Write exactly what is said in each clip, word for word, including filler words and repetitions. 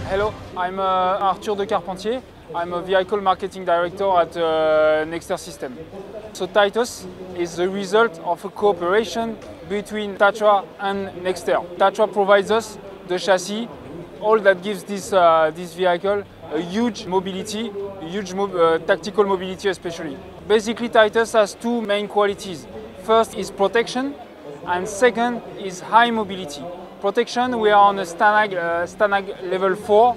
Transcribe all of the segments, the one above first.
Hello, I'm uh, Arthur de Carpentier. I'm a vehicle marketing director at uh, Nexter Systems. So Titus is the result of a cooperation between Tatra and Nexter. Tatra provides us the chassis, all that gives this, uh, this vehicle a huge mobility, a huge mo uh, tactical mobility especially. Basically Titus has two main qualities. First is protection, and second is high mobility. Protection, we are on a STANAG, uh, STANAG level four,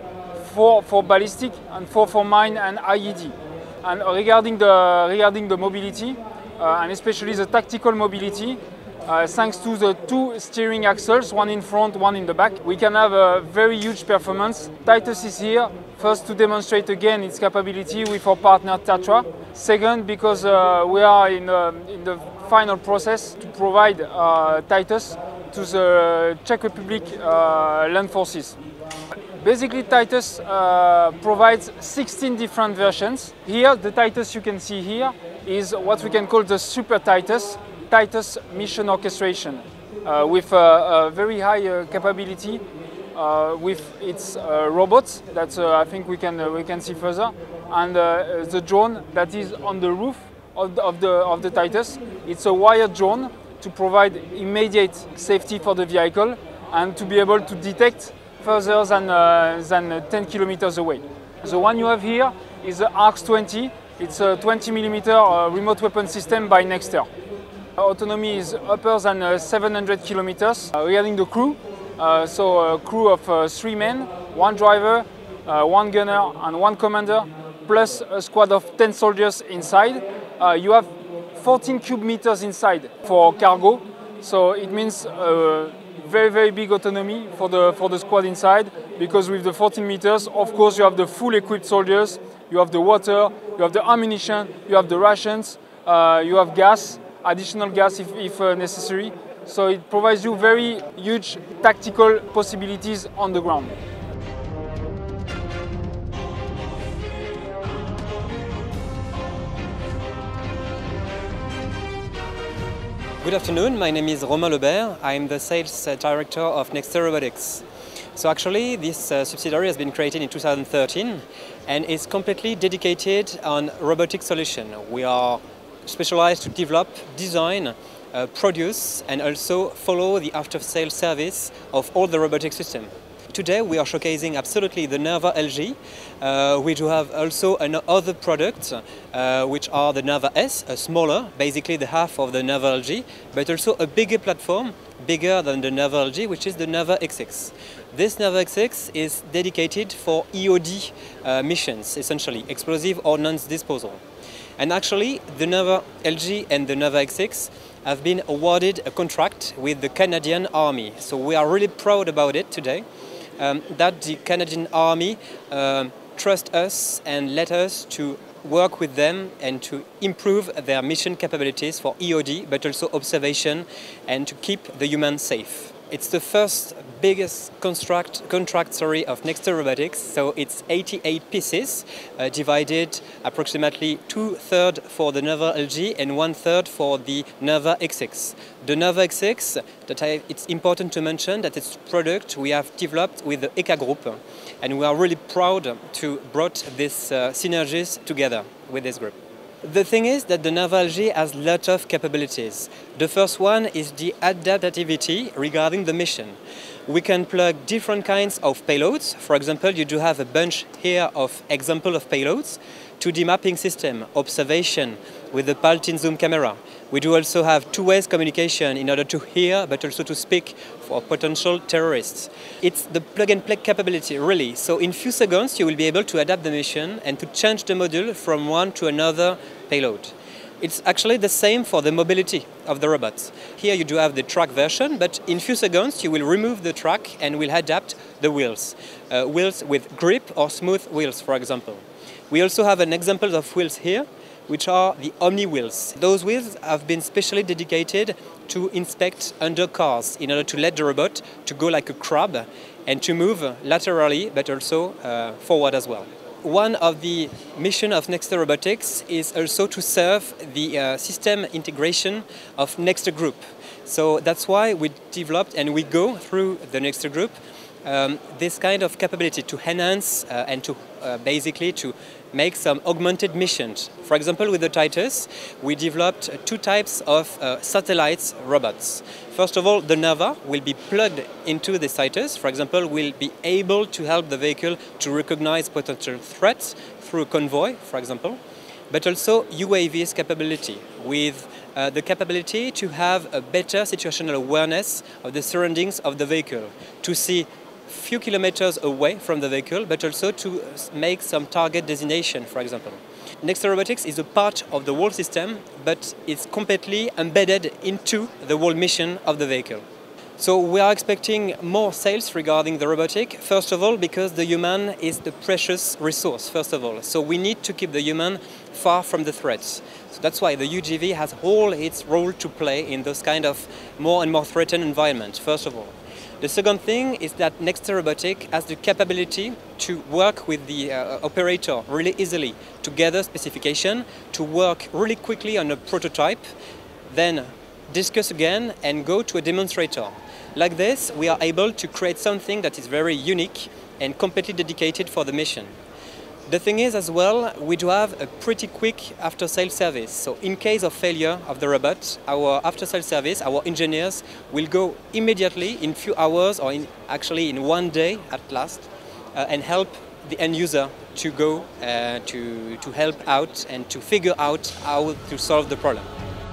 four for ballistic and four for mine and I E D. And regarding the, regarding the mobility, uh, and especially the tactical mobility, uh, thanks to the two steering axles, one in front, one in the back, we can have a very huge performance. Titus is here, first to demonstrate again its capability with our partner Tatra. Second, because uh, we are in, uh, in the final process to provide uh, Titus to the Czech Republic uh, land forces. Basically, Titus uh, provides sixteen different versions. Here, the Titus you can see here is what we can call the Super Titus, Titus Mission Orchestration, uh, with a, a very high uh, capability uh, with its uh, robots that uh, I think we can, uh, we can see further, and uh, the drone that is on the roof of the, of the, of the Titus. It's a wired drone to provide immediate safety for the vehicle and to be able to detect further than, uh, than ten kilometers away. The one you have here is the ARX twenty. It's a twenty millimeter uh, remote weapon system by Nexter. Autonomy is upper than uh, seven hundred kilometers. Uh, regarding the crew, uh, so a crew of uh, three men, one driver, uh, one gunner and one commander, plus a squad of ten soldiers inside. Uh, you have fourteen cube meters inside for cargo, so it means uh, very, very big autonomy for the, for the squad inside, because with the fourteen meters, of course, you have the full equipped soldiers, you have the water, you have the ammunition, you have the rations, uh, you have gas, additional gas if, if uh, necessary. So it provides you very huge tactical possibilities on the ground. Good afternoon, my name is Romain Lebert. I'm the sales director of Nexter Robotics. So actually this uh, subsidiary has been created in two thousand thirteen and is completely dedicated on robotic solution. We are specialized to develop, design, uh, produce and also follow the after-sales service of all the robotic system. Today we are showcasing absolutely the Nerva L G. Uh, we do have also another product uh, which are the Nerva S, a smaller, basically the half of the Nerva L G, but also a bigger platform, bigger than the Nerva L G, which is the Nerva X X. This Nerva X X is dedicated for E O D uh, missions, essentially, explosive ordnance disposal. And actually the Nerva L G and the Nerva X X have been awarded a contract with the Canadian Army. So we are really proud about it today. Um, that the Canadian Army uh, trust us and let us to work with them and to improve their mission capabilities for E O D, but also observation and to keep the human safe. It's the first biggest construct, contract sorry, of Nexter Robotics, so it's eighty-eight pieces, uh, divided approximately two-thirds for the Nerva L G and one-third for the Nerva X X. The Nerva X X, that I, it's important to mention that it's a product we have developed with the E K A Group, and we are really proud to brought these uh, synergies together with this group. The thing is that the Nerva L G has lots of capabilities. The first one is the adaptivity regarding the mission. We can plug different kinds of payloads. For example, you do have a bunch here of example of payloads. two D mapping system, observation with the Paltin zoom camera. We do also have two-way communication in order to hear but also to speak for potential terrorists. It's the plug-and-play capability, really. So in few seconds you will be able to adapt the mission and to change the module from one to another payload. It's actually the same for the mobility of the robots. Here you do have the track version, but in few seconds you will remove the track and will adapt the wheels. Uh, wheels with grip or smooth wheels, for example. We also have an example of wheels here, which are the Omni wheels. Those wheels have been specially dedicated to inspect under cars in order to let the robot to go like a crab and to move laterally but also uh, forward as well. One of the missions of Nexter Robotics is also to serve the uh, system integration of Nexter Group. So that's why we developed and we go through the Nexter Group um, this kind of capability to enhance uh, and to uh, basically to make some augmented missions. For example, with the Titus, we developed uh, two types of uh, satellite robots. First of all, the Nava will be plugged into the Titus. For example, will be able to help the vehicle to recognize potential threats through a convoy, for example, but also U A V's capability with uh, the capability to have a better situational awareness of the surroundings of the vehicle, to see few kilometers away from the vehicle, but also to make some target designation, for example. Nexter Robotics is a part of the whole system, but it's completely embedded into the whole mission of the vehicle. So we are expecting more sales regarding the robotic, first of all because the human is the precious resource, first of all. So we need to keep the human far from the threats. So that's why the U G V has all its role to play in those kind of more and more threatened environments, first of all. The second thing is that Nexter Robotics has the capability to work with the uh, operator really easily, to gather specification, to work really quickly on a prototype, then discuss again and go to a demonstrator. Like this, we are able to create something that is very unique and completely dedicated for the mission. The thing is as well, we do have a pretty quick after-sales service. So in case of failure of the robot, our after-sales service, our engineers will go immediately in few hours or in, actually in one day at last uh, and help the end user to go uh, to, to help out and to figure out how to solve the problem.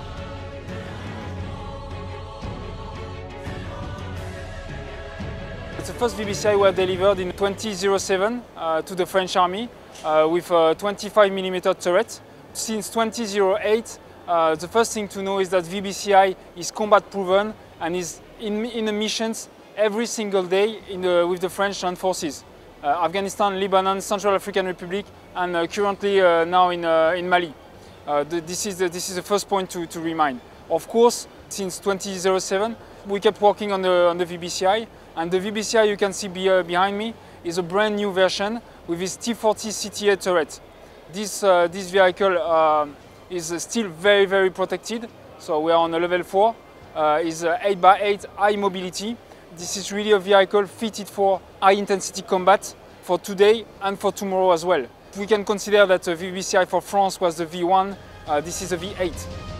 The first V B C I were delivered in twenty oh seven uh, to the French Army uh, with a twenty-five millimeter turret. Since two thousand eight, uh, the first thing to know is that V B C I is combat proven and is in, in the missions every single day in the, with the French Armed Forces. Uh, Afghanistan, Lebanon, Central African Republic, and uh, currently uh, now in, uh, in Mali. Uh, the, this, is the, this is the first point to, to remind. Of course, since two thousand seven, we kept working on the, on the V B C I, and the V B C I you can see be, uh, behind me is a brand new version with its T forty C T A turret. This, uh, this vehicle uh, is uh, still very, very protected, so we are on a level four. Uh, is uh, eight by eight high mobility. This is really a vehicle fitted for high intensity combat for today and for tomorrow as well. We can consider that the V B C I for France was the V one, uh, this is a V eight.